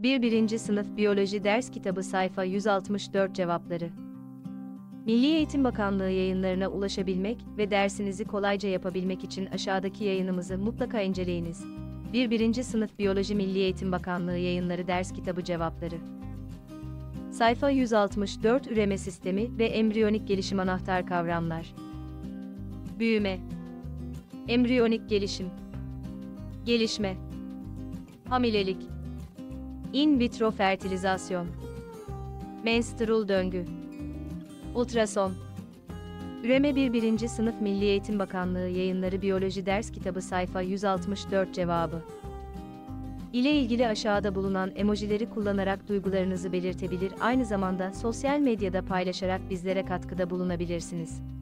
1. Sınıf Biyoloji Ders Kitabı Sayfa 164 Cevapları. Milli Eğitim Bakanlığı yayınlarına ulaşabilmek ve dersinizi kolayca yapabilmek için aşağıdaki yayınımızı mutlaka inceleyiniz. 1. Sınıf Biyoloji Milli Eğitim Bakanlığı Yayınları Ders Kitabı Cevapları. Sayfa 164 Üreme Sistemi ve Embriyonik Gelişim Anahtar Kavramlar. Büyüme, embriyonik gelişim, gelişme, hamilelik, in vitro fertilizasyon, menstrul döngü, ultrason. Üreme 1. Sınıf Milli Eğitim Bakanlığı Yayınları Biyoloji Ders Kitabı Sayfa 164 Cevabı ile ilgili aşağıda bulunan emojileri kullanarak duygularınızı belirtebilir, aynı zamanda sosyal medyada paylaşarak bizlere katkıda bulunabilirsiniz.